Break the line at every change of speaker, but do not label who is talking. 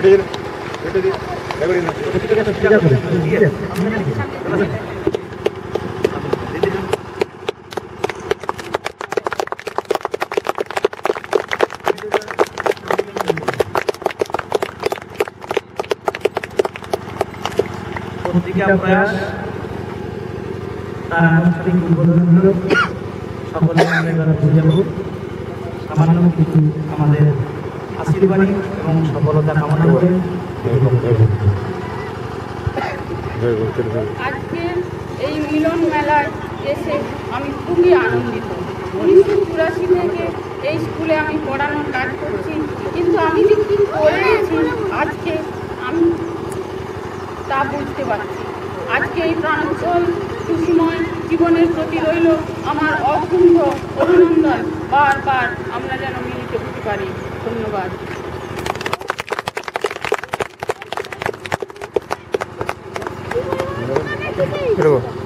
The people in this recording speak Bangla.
পত্রিকা প্রয়াস তার আনুষ্ঠানিক উদ্বোধন হল। সকলে বুঝাবো সামান্য কিছু আমাদের আশীর্বাদ এবং সফলতা কামনা করে
আজকে এই মিলন মেলায় এসে আমি খুবই আনন্দিত। 1984 থেকে এই স্কুলে আমি পড়ানোর কাজ করছি, কিন্তু আমি যে কী করেছি আজকে আমি তা বুঝতে পারছি। আজকে এই প্রাণোজ্জ্বল সুসময় জীবনের প্রতি রইল আমার অকুণ্ঠ অভিনন্দন। বারবার আমরা যেন মিলিত হতে পারি। ধন্যবাদ।